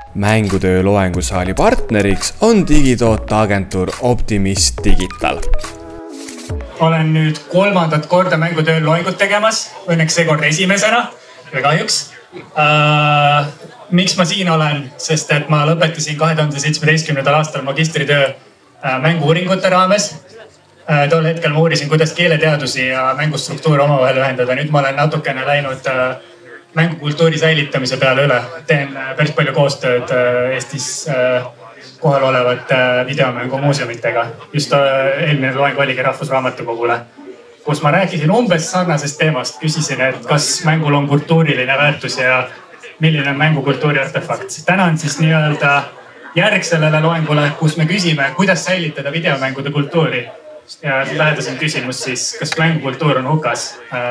Mängutöö loengusaali partneriks on digitooteagentuur Optimist Digital. Olen nüüd 3. korda mängutööl loengut tegemas, õnneks seekord esimesena või kahjuks. Miks ma siin olen? Sest et ma lõpetasin 2017. aastal magistritöö mängu-uuringute raames. Tol hetkel ma uurisin, kuidas keeleteadusi ja mängustruktuure omavahel ühendada. Nüüd ma olen natukene läinud mängukultuuri säilitamise peale üle. Teen päris palju koostööd Eestis kohal olevate videomängumuuseumitega. Just eelmine loeng oligi Rahvusraamatukogule, kus ma rääkisin umbes sarnasest teemast. Küsisin, et kas mängul on kultuuriline väärtus ja milline on mängukultuuri artefakt. Täna on siis nii-öelda järg sellele loengule, kus me küsime, kuidas säilitada videomängude kultuuri. Ja lähedasem küsimus siis, kas mängukultuur on hukas?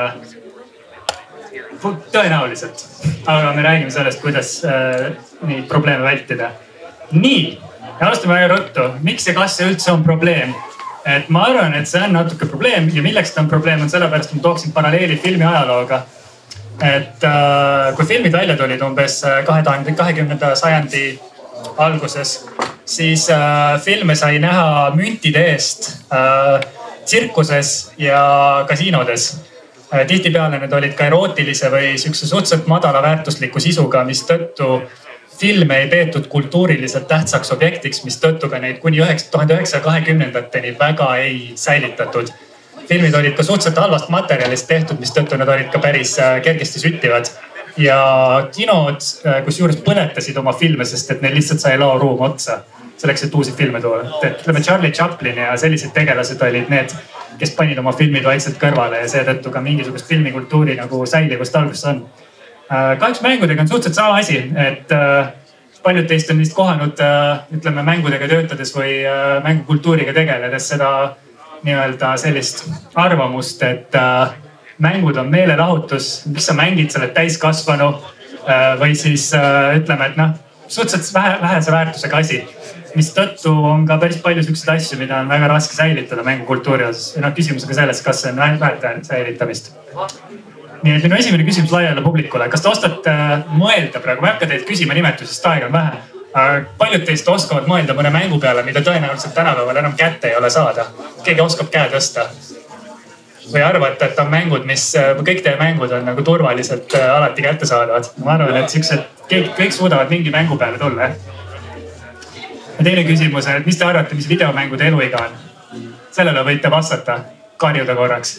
Tõenäoliselt. Aga me räägime sellest, kuidas neid probleeme vältida. Nii, alustame väga ruttu. Miks ja kas see üldse on probleem? Et ma arvan, et see on natuke probleem ja milleks ta on probleem on sellepärast, et ma tooksin paralleeli filmi ajalooga. Et kui filmid välja tulid umbes 20. sajandi alguses, siis filme sai näha müntide eest tsirkuses ja kasiinodes. Tihtipeale need olid ka erootilise või suhteliselt madala väärtusliku sisuga, mis tõttu filme ei peetud kultuuriliselt tähtsaks objektiks, mis tõttu ka neid kuni 1920-ndateni väga ei säilitatud. Filmid olid ka suhteliselt halvast materjalist tehtud, mis tõttu nad olid ka päris kergesti süttivad. Ja kinod, kus juures põletasid oma filme, sest et neil lihtsalt sai laoruum otsa selleks, et uusi filme tuua. Ütleme, Charlie Chaplin ja sellised tegelased olid need, kes panid oma filmid vaikselt kõrvale ja seetõttu ka mingisugust filmikultuuri nagu säilivust alguses on. Kahjuks mängudega on suhteliselt sama asi, et paljud teist on vist kohanud, ütleme, mängudega töötades või mängukultuuriga tegeledes seda nii-öelda sellist arvamust, et mängud on meelelahutus, mis sa mängid, sa oled täiskasvanu või siis ütleme, et suhteliselt vähese väärtusega asi, mis tõttu on ka päris palju selliseid asju, mida on väga raske säilitada mängukultuuri osas. Küsimus on ka selles, kas see on väärt säilitamist. Nii et minu esimene küsimus laiale publikule. Kas te ostate mõelda praegu? Ma ei hakka teilt küsima nimetusest, aega on vähe. Paljud teist oskavad mõelda mõne mängu peale, mida tõenäoliselt tänapäeval enam kätte ei ole saada. Keegi oskab käe tõsta. Või arvate, et on mängud, kõik teie mängud on nagu turvaliselt alati kätte saadavad. Ma arvan, et kõik suudavad mingi mängu peale tulla. Ja teine küsimus on, et mis te arvate, mis videomängude eluiga on? Sellele võite vastata, karjuda korraks.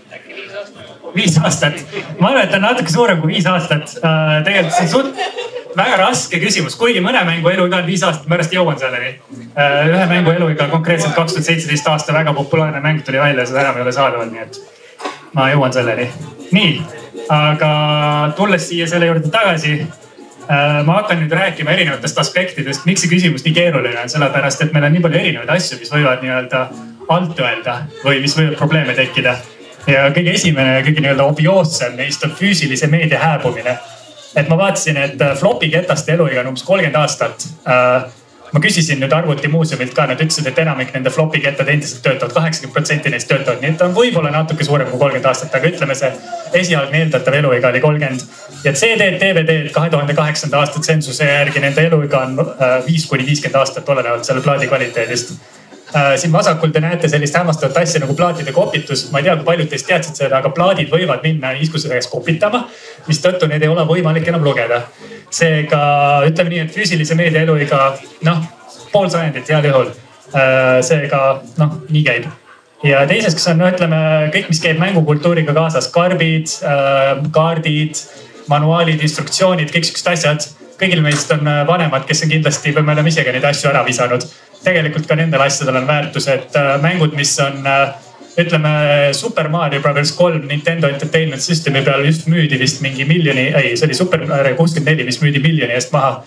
5 aastat. Ma arvan, et on natuke suurem kui 5 aastat. Tegelikult see on väga raske küsimus, kuigi mõne mängu eluiga on 5 aastat, ma pärast jõuan selleni. Ühe mängu eluiga konkreetselt 2017 aasta väga populaarne mäng tuli välja ja seda enam ei ole saadaval, nii et ma jõuan selleni. Nii, aga tulles siia selle juurde tagasi, ma hakkan nüüd rääkima erinevatest aspektidest, miks see küsimus nii keeruline on, sellepärast et meil on nii palju erinevaid asju, mis võivad nii-öelda alt öelda või mis võivad probleeme tekkida. Ja kõige esimene ja kõige nii-öelda obioossem neist on füüsilise meedia hääbumine. Et ma vaatasin, et flopi ketaste eluiga on umbes 30 aastat. Ma küsisin nüüd arvutimuuseumilt ka, nad ütlesid, et enamik nende flopi kettad endiselt töötavad, 80% neist töötavad. Nii et on võib-olla natuke suurem kui 30 aastat, aga ütleme see esialgne eeldatav eluiga oli 30. Ja CD-d, DVD-d 2008. aasta tsensuse järgi nende eluiga on 5-50 aastat olenevalt selle plaadi kvaliteedist. Siin vasakul te näete sellist hämmastavat asja nagu plaatide kopitus. Ma ei tea, kui paljud teist teadsid seda, aga plaadid võivad minna iskuse käes kopitama, mis tõttu need ei ole võimalik enam lugeda. Seega ütleme nii, et füüsilise meedia eluiga, pool sajandit heal juhul. Seega, nii käib. Ja teiseks on, ütleme, kõik, mis käib mängukultuuriga kaasas, karbid, kaardid, manuaalid, instruktsioonid, kõik siuksed asjad. Kõigil meist on vanemad, kes on kindlasti, või me oleme isegi neid asju ära visanud. Tegelikult ka nendel asjadel on väärtus, et mängud, mis on, ütleme, Super Mario Bros. 3 Nintendo Entertainment Systemi peal just müüdi vist mingi see oli Super Mario 64, mis müüdi miljoni eest maha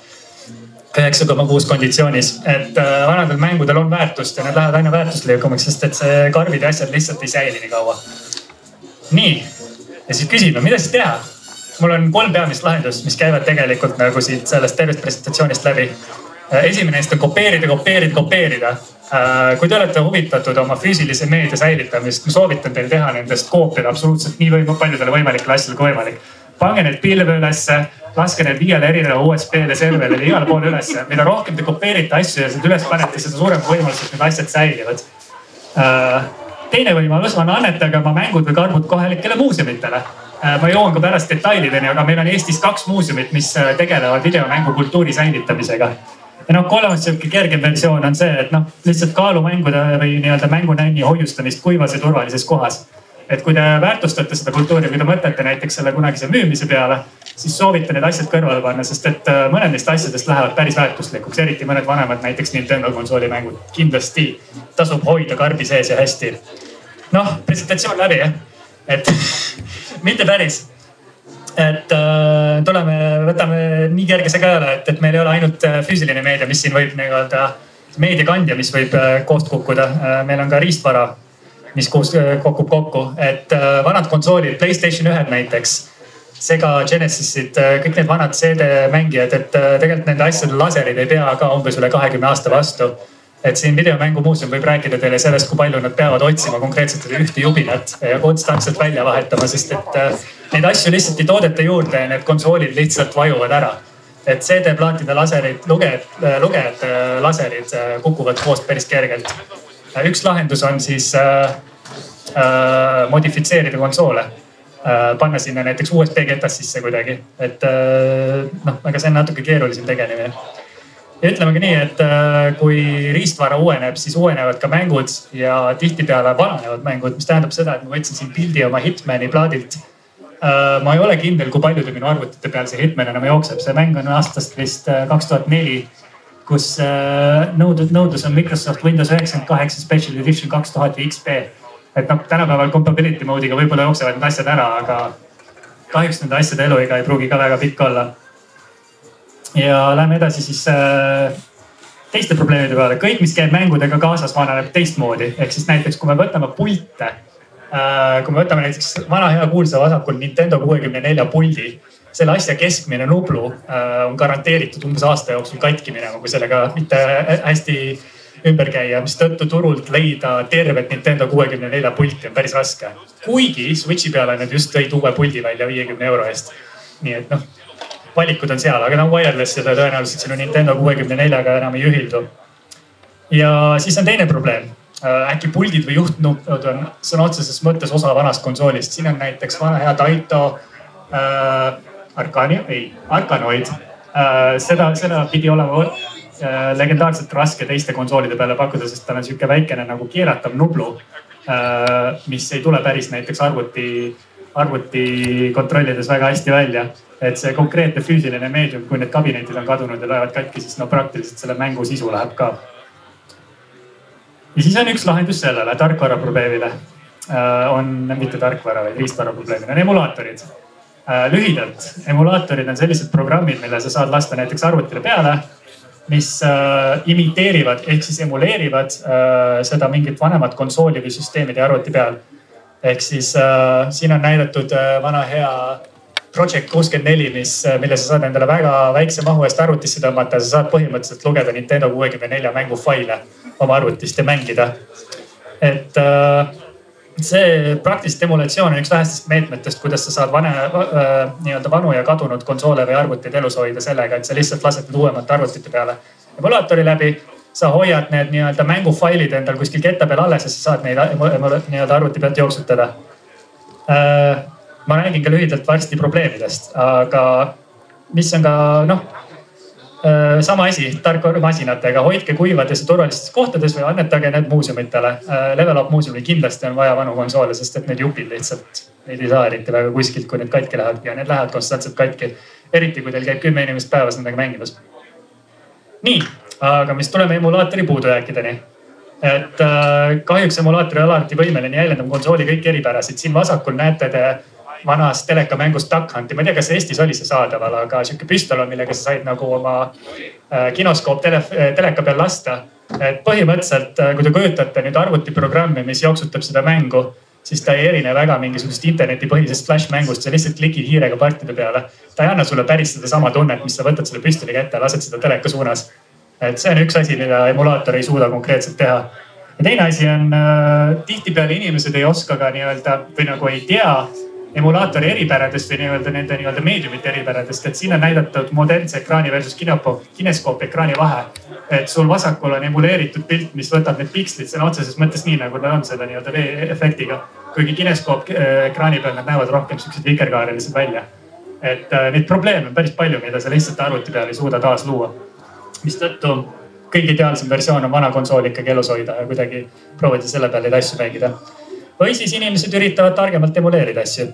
9,6 konditsioonis. Et vanadel mängudel on väärtust ja need lähevad aina väärtuslikumaks, sest et see karbid ja asjad lihtsalt ei säili nii kaua. Nii, ja siis küsime, mida siis teha? Mul on 3 peamist lahendust, mis käivad tegelikult nagu siit sellest tervest presentatsioonist läbi. Esimene neist on kopeerida. Kui te olete huvitatud oma füüsilise meedia säilitamist, ma soovitan teil teha nendest koopiad absoluutselt nii paljudele võimalikele asjadele kui võimalik. Pange need pilve ülesse, laske need 5 erineva USB-le serverile igale poole ülesse. Mida rohkem te kopeerite asju ja seda üles panete, seda suurem võimalus, et need asjad säilivad. Teine võimalus on annetage oma mängud või karbud kohalikele muuseumitele. Ma jõuan ka pärast detailideni, aga meil on Eestis 2 muuseumit, mis tegelevad videomängu kultuuri säilitamisega. Ja kolmas siuke kergem versioon on see, et lihtsalt kaalumängude või nii-öelda mängunänni hoiustamist kuivas ja turvalises kohas. Et kui te väärtustate seda kultuuri, kui te mõtlete näiteks selle kunagise müümise peale, siis soovite need asjad kõrvale panna, sest et mõned neist asjadest lähevad päris väärtuslikuks, eriti mõned vanemad näiteks Nintendo konsooli mängud. Kindlasti tasub hoida karbi sees ja hästi. Presentatsioon läbi, jah? Et mitte päris. Et võtame nii kergese ka ole, et meil ei ole ainult füüsiline meedia, mis siin võib meediakandja, mis võib koost kukkuda. Meil on ka riistvara, mis kukub kokku. Et vanad konsoolid, PlayStation 1 näiteks, Sega Genesisid, kõik need vanad CD-mängijad, et tegelikult nende asjade laserid ei pea ka umbes üle 20 aasta vastu. Et siin videomängumuuseum võib rääkida teile sellest, kui palju nad peavad otsima konkreetselt ühte jubinat ja konstantselt välja vahetama, sest et neid asju lihtsalt ei toodeta juurde ja need konsoolid lihtsalt vajuvad ära. Et CD-plaatide laserid, lugejate laserid kukuvad koost päris kergelt. Üks lahendus on siis modifitseerida konsoole. Panna sinna näiteks USB-ketas sisse kuidagi. Et aga see on natuke keerulisem tegelemine. Ja ütlemegi nii, et kui riistvara uueneb, siis uuenevad ka mängud ja tihtipeale vananevad mängud, mis tähendab seda, et ma võtsin siin pildi oma Hitmani plaadilt. Ma ei ole kindel, kui paljude minu arvutite peal see Hitman enam jookseb. See mäng on aastast vist 2004, kus nõudlus on Microsoft Windows 98 Special Edition 2000 XP. Et tänapäeval compatibility mode'iga võib-olla jooksevad need asjad ära, aga kahjuks nende asjade eluiga ei pruugi ka väga pikk olla. Ja lähme edasi siis teiste probleemide peale. Kõik, mis käib mängudega kaasas, vananeb teistmoodi. Ehk siis näiteks, kui me võtame pilte, kui me võtame näiteks vana hea kuulsa vasakul Nintendo 64 puldi, selle asja keskmine nublu on garanteeritud umbes aasta jooksul katki minema, kui sellega mitte hästi ümber käia, mis tõttu turult leida tervet Nintendo 64 pulti on päris raske. Kuigi Switchi peale need just tõid uue puldi välja 50 euro eest. Nii et valikud on seal, aga wireless ja tõenäoliselt sinu Nintendo 64-ga enam ei ühildu. Ja siis on teine probleem. Äkki puldid või juhtnupud on sõna otseses mõttes osa vanast konsoolist. Siin on näiteks vana hea Taito Arkanoid. Seda pidi olema legendaarselt raske teiste konsoolide peale pakkuda, sest tal on siuke väikene nagu keeratav nublu, mis ei tule päris näiteks arvuti kontrollides väga hästi välja. Et see konkreetne füüsiline meedium, kui need kabinetid on kadunud ja lähevad katki, siis praktiliselt selle mängu sisu läheb ka. Ja siis on üks lahendus sellele tarkvara probleemile. Mitte tarkvara, vaid riistvara probleemile on emulaatorid. Lühidalt, emulaatorid on sellised programmid, mille sa saad lasta näiteks arvutile peale, mis imiteerivad ehk siis emuleerivad seda mingit vanemat konsooli või süsteemide arvuti peal. Ehk siis siin on näidatud vana hea Project 64, mille sa saad endale väga väikse mahu eest arvutisse tõmmata. Sa saad põhimõtteliselt lugeda Nintendo 64 mängufaile oma arvutist ja mängida. Et see praktiliselt emulatsioon on üks vähestest meetmetest, kuidas sa saad vanu ja kadunud konsoole või arvutid elus hoida sellega, et sa lihtsalt lased need uuemate arvutite peale emulaatori läbi. Sa hoiad need mängufailid endal kuskil ketta peal alles ja sa saad neid arvuti pealt jooksutada. Ma räägin ka lühidalt varsti probleemidest, aga mis on ka sama asi tarkvaramasinatega. Hoidke kuivades ja turvalistes kohtades või annetage need muuseumitele. Level Up muuseumil kindlasti on vaja vanu konsoole, sest et need jupid lihtsalt neid ei saa eriti väga kuskilt, kui need katki lähevad ja need lähevad konstantselt katki. Eriti kui teil käib 10 inimest päevas nendega mängimas. Nii, aga mis tuleme emulaatori puudujääkideni. Et kahjuks emulaatori alati võimeline jäljendab konsooli kõik eripärasid. Siin vasakul näete te vanas telekamängust Duck Hunti. Ma ei tea, kas Eestis oli see saadaval, aga siuke püstol on, millega sa said nagu oma kinoskoop teleka peal lasta. Et põhimõtteliselt, kui te kujutate nüüd arvutiprogrammi, mis jooksutab seda mängu, siis ta ei erine väga mingisugust internetipõhisest flash-mängust. Sa lihtsalt klikid hiirega partide peale. Ta ei anna sulle päris seda sama tunnet, mis sa võtad selle püstoli kätte ja lased seda teleka suunas. Et see on üks asi, mida emulaator ei suuda konkreetselt teha. Ja teine asi on, tihtipeale inimesed ei oska ka või nagu ei tea, emulaatori eripäradest või nende meediumite eripäradest, et siin on näidatud modernse ekraani versus kineskoop ekraani vahe. Et sul vasakul on emuleeritud pilt, mis võtab need pikslid sõna otseses mõttes nii, nagu nad on selle vee-efektiga. Kuigi kineskoop ekraani peal nad näevad rohkem siuksed vikerkaarelised välja. Et neid probleeme on päris palju, mida sa lihtsalt arvuti peal ei suuda taas luua. Mistõttu kõige ideaalsem versioon on vana konsool ikkagi elus hoida ja kuidagi proovida selle peal neid asju mängida. Või siis inimesed üritavad targemalt emuleerida asju.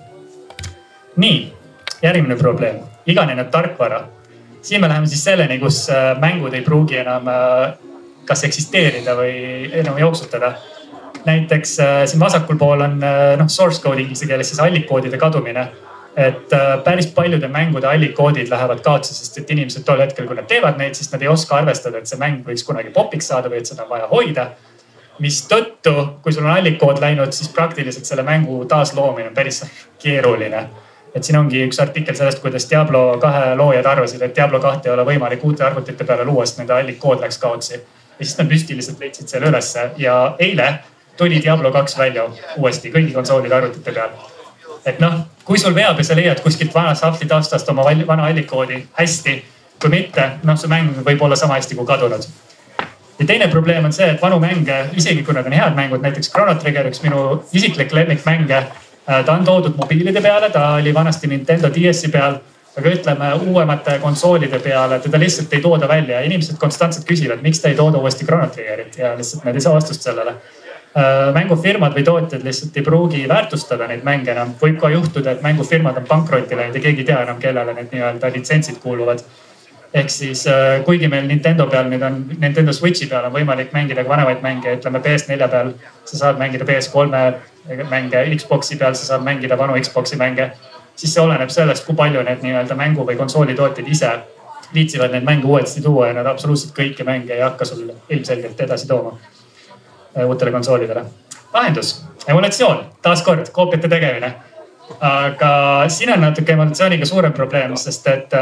Nii, järgmine probleem. Iganenud tarkvara. Siin me läheme siis selleni, kus mängud ei pruugi enam kas eksisteerida või enam jooksutada. Näiteks siin vasakul pool on source code inglise keeles siis allikkoodide kadumine. Et päris paljude mängude allikoodid lähevad kaotsi, sest et inimesed tol hetkel, kui nad teevad neid, siis nad ei oska arvestada, et see mäng võiks kunagi popiks saada või et seda on vaja hoida. Mis tõttu, kui sul on allikood läinud, siis praktiliselt selle mängu taasloomine on päris keeruline. Et siin ongi üks artikkel sellest, kuidas Diablo 2 loojad arvasid, et Diablo 2 ei ole võimalik uute arvutite peale luua, sest nende allikood läks kaotsi. Ja siis nad müstiliselt leidsid selle ülesse ja eile tuli Diablo 2 välja uuesti kõigi konsoolide arvutite peal. Et kui sul veab ja sa leiad kuskilt vana sahvli taustast oma vana allikoodi hästi, kui mitte, see mäng võib olla sama hästi kui kadunud. Ja teine probleem on see, et vanu mänge, isegi kui nad on head mängud, näiteks Chrono Trigger, üks minu isiklik lemmikmänge, ta on toodud mobiilide peale, ta oli vanasti Nintendo DS-i peal, aga ütleme uuemate konsoolide peale, teda lihtsalt ei tooda välja. Inimesed konstantselt küsivad, miks ta ei tooda uuesti Chrono Triggerit ja lihtsalt need ei saa vastust sellele. Mängufirmad või tootjad lihtsalt ei pruugi väärtustada neid mänge enam. Võib ka juhtuda, et mängufirmad on pankrotti läinud ja keegi ei tea enam, kellele need nii-öelda litsentsid kuuluvad. Ehk siis kuigi meil Nintendo peal nüüd on, Nintendo Switchi peal on võimalik mängida ka vanemaid mänge, ütleme PS4 peal sa saad mängida PS3 mänge, Xboxi peal sa saad mängida vanu Xboxi mänge. Siis see oleneb sellest, kui palju need nii-öelda mängu või konsooli tootjad ise viitsivad neid mänge uuesti tuua ja nad absoluutselt kõiki mänge ei hakka sul ilmselgelt edasi tooma uutele konsoolidele. Lahendus, emulatsioon, taaskord koopiate tegemine. Aga siin on natuke emulatsiooniga suurem probleem, sest et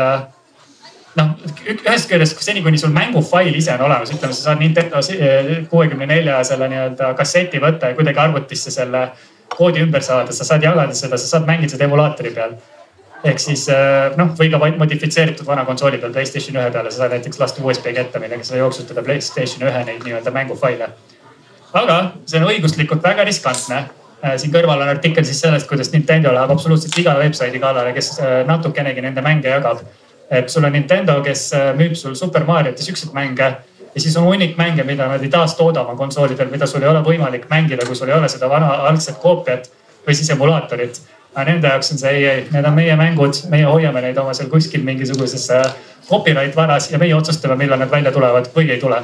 ühest küljest, seni kuni sul mängufail ise on olemas, ütleme, sa saad Nintendo 64 selle nii-öelda kasseti võtta ja kuidagi arvutisse selle koodi ümber saada, sa saad jagada seda, sa saad mängida seda emulaatori peal. Ehk siis või ka modifitseeritud vana konsooli peal PlayStation 1 peale, sa saad näiteks lasta USB kätte, millega sa jooksutada PlayStation 1 neid nii-öelda mängufaile. Aga see on õiguslikult väga riskantne. Siin kõrval on artikkel siis sellest, kuidas Nintendo läheb absoluutselt iga websaidi kallale, kes natukenegi nende mänge jagab. Et sul on Nintendo, kes müüb sul Super Mariot ja siuksed mänge. Ja siis on hunnik mänge, mida nad ei taas tooda oma konsoolidel, mida sul ei ole võimalik mängida, kui sul ei ole seda vana algset koopiat või siis emulaatorit. Aga nende jaoks on see, need on meie mängud, meie hoiame neid oma seal kuskil mingisuguses copyright varas ja meie otsustame, millal nad välja tulevad või ei tule.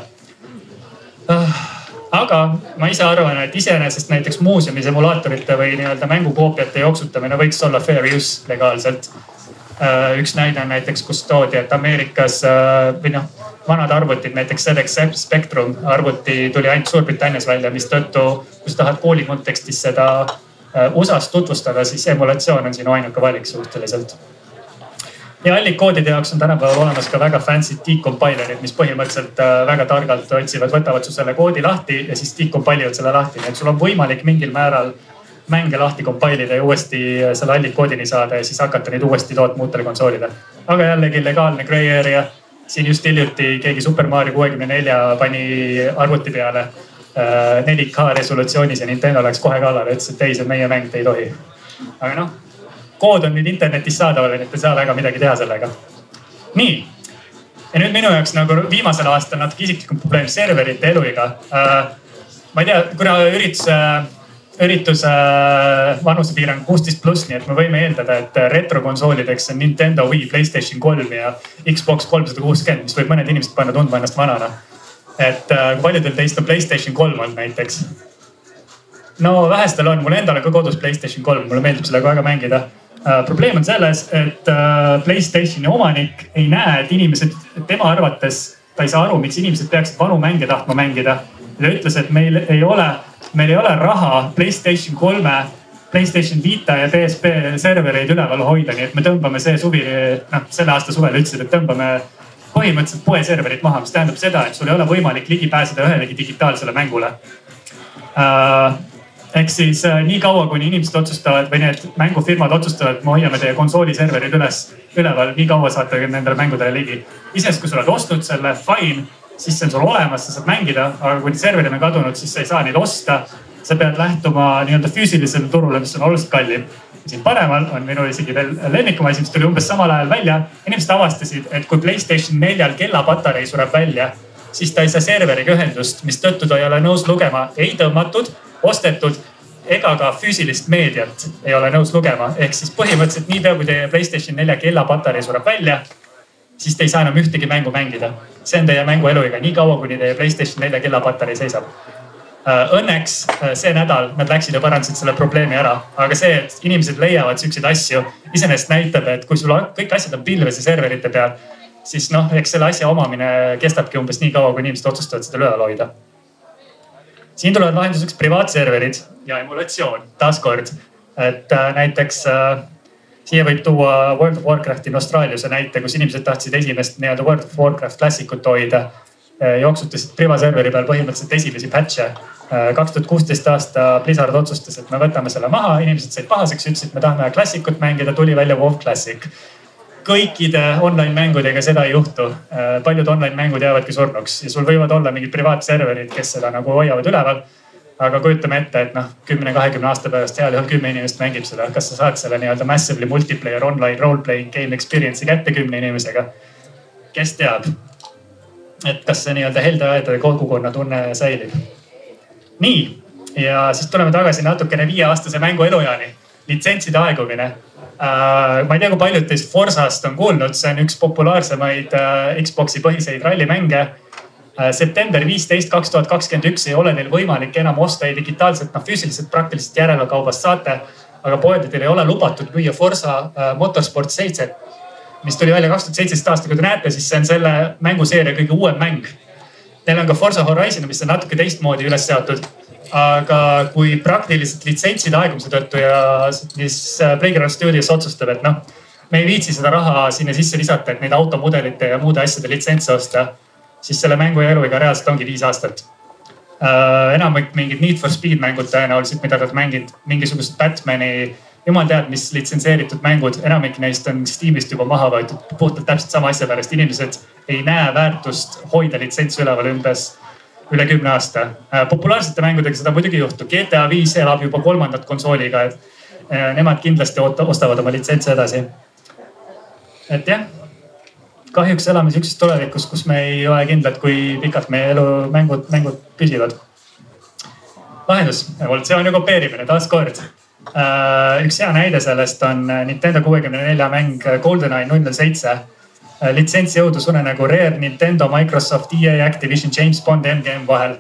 Aga ma ise arvan, et iseenesest näiteks muuseumis emulaatorite või nii-öelda mängukoopiate jooksutamine võiks olla fair use legaalselt. Üks näide on näiteks, kus toodi, et Ameerikas või vanad arvutid, näiteks ZX Spectrum arvuti tuli ainult Suurbritannias välja, mis tõttu, kui sa tahad kooli kontekstis seda USAs tutvustada, siis emulatsioon on sinu ainuke valik suhteliselt. Ja allikoodide jaoks on tänapäeval olemas ka väga fancy decompilerid, mis põhimõtteliselt väga targalt otsivad, võtavad su selle koodi lahti ja siis decompilivad selle lahti. Nii et sul on võimalik mingil määral mänge lahti compilida ja uuesti selle allikoodini saada ja siis hakata neid uuesti tootma uutele konsoolidele. Aga jällegi legaalne gray area. Siin just hiljuti keegi Super Mario 64 pani arvuti peale 4K resolutsioonis ja Nintendo läks kohe kallale, ütles, et ei, see meie mäng te ei tohi. Aga kood on nüüd internetis saadaval, et ei saa väga midagi teha sellega. Nii. Ja nüüd minu jaoks nagu viimasel aastal natuke isiklikum probleem serverite eluiga. Ma ei tea, kuna ürituse vanusepiirang 16+, nii et me võime eeldada, et retrokonsoolideks on Nintendo Wii, PlayStation 3 ja Xbox 360, mis võib mõned inimesed panna tundma ennast vanana. Et kui paljudel teist on PlayStation 3 on näiteks. No vähestel on, mul endal on ka kodus PlayStation 3, mulle meeldib sellega väga mängida. Probleem on selles, et PlayStationi omanik ei näe, et inimesed, tema arvates, ta ei saa aru, miks inimesed peaksid vanu mänge tahtma mängida. Ta ütles, et meil ei ole raha PlayStation 3, PlayStation Vita ja PSP servereid üleval hoida, nii et me tõmbame selle aasta suvel ütlesid, et tõmbame põhimõtteliselt poe serverit maha, mis tähendab seda, et sul ei ole võimalik ligi pääseda ühelegi digitaalsele mängule. ehk siis nii kaua, kuni inimesed otsustavad või need mängufirmad otsustavad, et me hoiame teie konsooliserverid üleval, nii kaua saate nendele mängudele ligi. Isest, kui sa oled ostnud selle, fine, siis see on sul olemas, sa saad mängida, aga kui serverid on kadunud, siis sa ei saa neid osta. Sa pead lähtuma nii-öelda füüsilisele turule, mis on oluliselt kallim. Siin paremal on minul isegi veel lemmikum asi, mis tuli umbes samal ajal välja. Inimesed avastasid, et kui PlayStation 4 kellapatarei sureb välja, siis ta ei saa serveriga ühendust, mis tõttu ta ei ole nõus lugema ei tõmmatud, ostetud ega ka füüsilist meediat ei ole nõus lugema. Ehk siis põhimõtteliselt niipea, kui teie PlayStation 4 kellapatarei sureb välja, siis te ei saa enam ühtegi mängu mängida. See on teie mängu eluiga nii kaua, kuni teie PlayStation 4 kellapatarei seisab. Õnneks see nädal nad läksid ja parandasid selle probleemi ära. Aga see, et inimesed leiavad siukseid asju, iseenesest näitab, et kui sul kõik asjad on pilves ja serverite peal, siis eks selle asja omamine kestabki umbes nii kaua, kui inimesed otsustavad seda üleval hoida. Siin tulevad lahenduseks privaatserverid ja emulatsioon. Taaskord, et näiteks siia võib tuua World of Warcrafti Austraaliuse näite, kus inimesed tahtsid esimest nii-öelda World of Warcraft klassikut hoida. Jooksutasid privaserveri peal põhimõtteliselt esimesi patche. 2016 aasta Blizzard otsustas, et me võtame selle maha. Inimesed said pahaseks, ütlesid, et me tahame klassikut mängida, tuli välja WoW Classic. Kõikide online mängudega seda ei juhtu. Paljud online mängud jäävadki surnuks ja sul võivad olla mingid privaatserverid, kes seda nagu hoiavad üleval. Aga kujutame ette, et 10-20 aasta pärast heal juhul 10 inimest mängib seda. Kas sa saad selle nii-öelda massively multiplayer online role-playing game experience'i kätte 10 inimesega? Kes teab? Et kas see nii-öelda heldeaedade kogukonna tunne säilib. Nii, ja siis tuleme tagasi natukene 5-aastase mängu elujaani. Litsentside aegumine. Ma ei tea, kui paljud teist Forzast on kuulnud. See on üks populaarsemaid Xbox'i põhiseid rallimänge. September 15, 2021 ei ole neil võimalik enam osta ei digitaalselt, füüsiliselt praktiliselt järelkaubast saate. Aga poedadel ei ole lubatud müüa Forza Motorsport 7. Mis tuli välja 2017 aasta, kui te näete, siis see on selle mänguseeria kõige uuem mäng. Neil on ka Forza Horizon, mis on natuke teistmoodi üles seatud. Aga kui praktiliselt litsentside aegumise tõttu ja siis Playground Studios otsustab, et me ei viitsi seda raha sinna sisse lisata, et neid automudelite ja muude asjade litsentse osta, siis selle mängu eluiga reaalselt ongi 5 aastat. Enamik mingid Need for Speed mängud tõenäoliselt, mida nad mängid, mingisugused Batmani, jumal tead, mis litsenseeritud mängud, enamik neist on Steamist juba maha võetud puhtalt täpselt sama asja pärast. Inimesed ei näe väärtust hoida litsentsi üleval üle 10 aasta. Populaarsete mängudega seda muidugi juhtu. GTA 5 elab juba 3. konsooliga, et nemad kindlasti ostavad oma litsentsi edasi. Et jah, kahjuks elame siukses tulevikus, kus me ei ole kindlad, kui pikalt meie elu mängud püsivad. Lahendus, evolutsioon ja kopeerimine, taaskord. Üks hea näide sellest on Nintendo 64 mäng GoldenEye 007. Litsents jõudus nagu Rare, Nintendo, Microsoft, EA, Activision, James Bond, MGM vahel.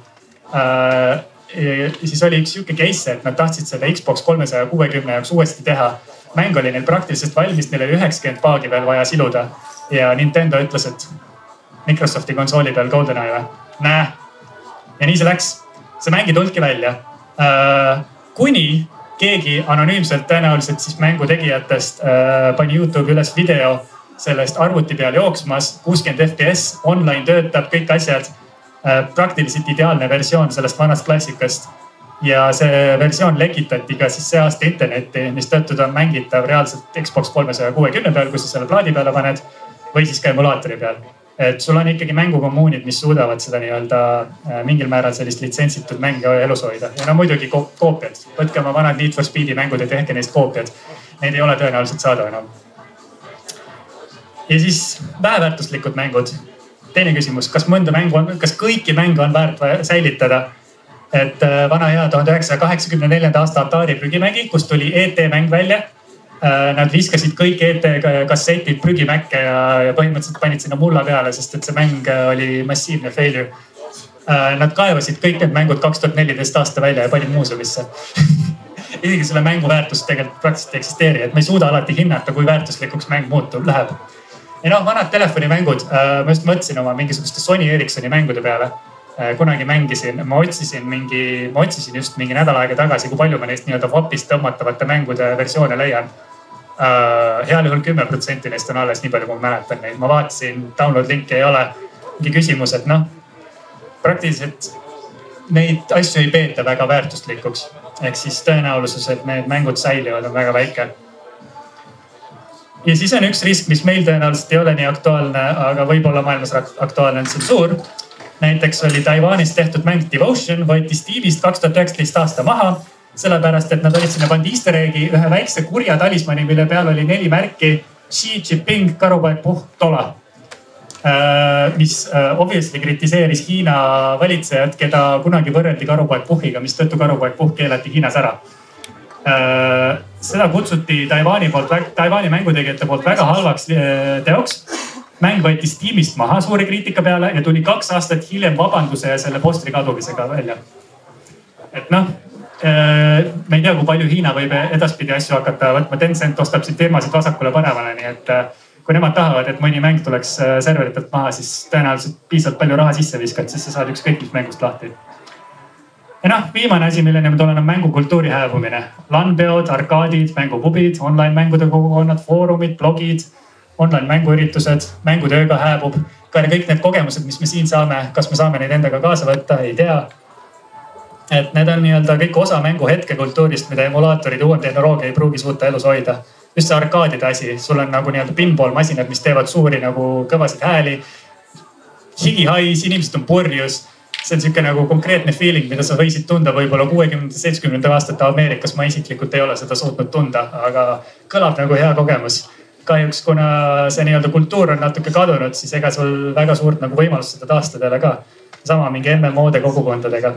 Siis oli üks siuke case, et nad tahtsid seda Xbox 360 jaoks uuesti teha. Mäng oli neil praktiliselt valmis, neil oli 90 paagi veel vaja siluda. Ja Nintendo ütles, et Microsofti konsooli peal GoldenEye või? Näe. Ja nii see läks. See mäng ei tulnudki välja. Kuni keegi anonüümselt tõenäoliselt siis mängutegijatest pani YouTube üles video sellest arvuti peal jooksmas, 60 FPS, online töötab, kõik asjad. Praktiliselt ideaalne versioon sellest vanast klassikast. Ja see versioon lekitati ka siis see aasta internetti, mis tõttu ta on mängitav reaalselt Xbox 360 peal, kui sa selle plaadi peale paned või siis ka emulaatori peal. Et sul on ikkagi mängukommuunid, mis suudavad seda nii-öelda mingil määral sellist litsentsitud mänge elus hoida. Ja muidugi koopiad. Võtke oma vanad Need for Speedi mängud ja tehke neist koopiad. Neid ei ole tõenäoliselt saada enam. Ja siis väheväärtuslikud mängud. Teine küsimus, kas kõiki mänge on väärt säilitada? Et vana hea 1984. aasta Atari prügimägi, kus tuli ET mäng välja. Nad viskasid kõik ET kassetid prügimäkke ja põhimõtteliselt panid sinna mulla peale, sest et see mäng oli massiivne failure. Nad kaevasid kõik need mängud 2014 aasta välja ja panid muuseumisse. Isegi selle mängu väärtus tegelikult praktiliselt ei eksisteeri, et me ei suuda alati hinnata, kui väärtuslikuks mäng läheb. Ja vanad telefonimängud, ma just mõtlesin oma mingisuguste Sony Ericssoni mängude peale. Kunagi mängisin, ma otsisin just mingi nädal aega tagasi, kui palju ma neist nii-öelda vapist tõmmatavate mängude versioone leian. Heal juhul 10% neist on alles, nii palju kui ma mäletan neid. Ma vaatasin, download linki ei ole. Mingi küsimus, et praktiliselt neid asju ei peeta väga väärtuslikuks. ehk siis tõenäosus, et need mängud säilivad, on väga väike. Ja siis on üks risk, mis meil tõenäoliselt ei ole nii aktuaalne, aga võib-olla maailmas aktuaalne on tsensuur. Näiteks oli Taiwanis tehtud mäng Devotion, võeti Steamist 2019 aasta maha, sellepärast et nad olid sinna pannud easter egg'i ühe väikse kurja talismani, mille peal oli 4 märki Xi Jinping karupoeg Puh Tola. Mis obviously kritiseeris Hiina valitsejad, keda kunagi võrreldi karupoeg Puhiga, mis tõttu karupoeg Puh keelati Hiinas ära. Seda kutsuti Taiwani mängutegijate poolt väga halvaks teoks. Mäng võeti Steamist maha suure kriitika peale ja tuli 2 aastat hiljem vabanduse ja selle postri kadumisega välja. Et noh, me ei tea, kui palju Hiina võib edaspidi asju hakata võtma. Tencent ostab siin teemasid vasakule paremale, nii et kui nemad tahavad, et mõni mäng tuleks serveritelt maha, siis tõenäoliselt piisavalt palju raha sisse viskad, siis sa saad ükskõik mis mängust lahti. Ja noh, viimane asi, milleni me tulen, on mängukultuuri hääbumine. LAN-peod, arkaadid, mängupubid, online mängude kogukonnad, foorumid, blogid, online mänguüritused, mängutööga hääbub. Ka kõik need kogemused, mis me siin saame, kas me saame neid endaga kaasa võtta, ei tea. Et need on nii-öelda kõik osa mängu hetkekultuurist, mida emulaatorid ja uue tehnoloogia ei pruugi suuta elus hoida. Just see arkaadide asi, sul on nagu nii-öelda pinball masinad, mis teevad suuri nagu kõvasid hääli. Higihais, inimesed on purjus. See on siuke nagu konkreetne feeling, mida sa võisid tunda võib-olla 60-70 aastate Ameerikas. Ma isiklikult ei ole seda suutnud tunda, aga kõlab nagu hea kogemus. Kahjuks, kuna see nii-öelda kultuur on natuke kadunud, siis ega sul väga suurt nagu võimalust seda taastada ei ole ka. Sama mingi MMO-de kogukondadega.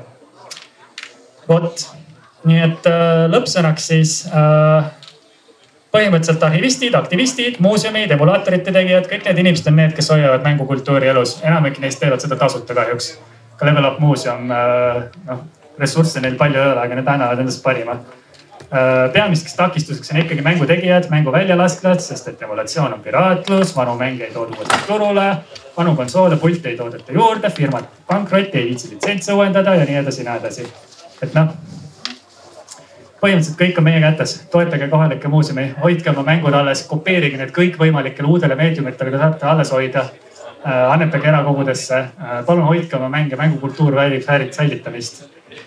Vot, nii et lõppsõnaks siis põhimõtteliselt arhivistid, aktivistid, muuseumid, emulaatorite tegijad, kõik need inimesed on need, kes hoiavad mängukultuuri elus. Enamik neist teevad seda tasuta kahjuks. Ka Level Up Muuseum, ressursse neil palju ei ole, aga need annavad endast parima. Peamiseks takistuseks on ikkagi mängutegijad, mängu väljalaskjad, sest et emulatsioon on piraatlus, vanu mänge ei toodu turule, vanu konsoole, pilte ei toodeta juurde, firmad pankrotti, ei viitsi litsentse uuendada ja nii edasi. Et noh, põhimõtteliselt kõik on meie kätes. Toetage kohalikke muuseumi, hoidke oma mängud alles, kopeerige need kõik võimalikele uudele meediumitele, kui saate alles hoida. Annetage erakogudesse, palun hoidke oma mänge, mängukultuur väärib säilitamist.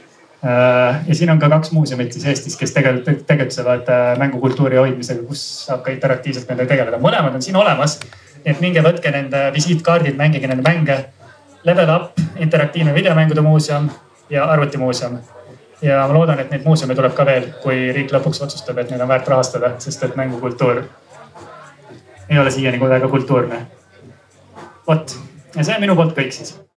Ja siin on ka 2 muuseumit siis Eestis, kes tegelikult tegutsevad mängukultuuri hoidmisega, kus saab ka interaktiivselt nende tegeleda. Mõlemad on siin olemas, et minge võtke nende visiitkaardid, mängige nende mänge. Level Up, interaktiivne videomängude muuseum ja arvutimuuseum. Ja ma loodan, et neid muuseumi tuleb ka veel, kui riik lõpuks otsustab, et neid on väärt rahastada, sest et mängukultuur ei ole siiani väga kultuurne. Vot, ja see on minu poolt kõik siis.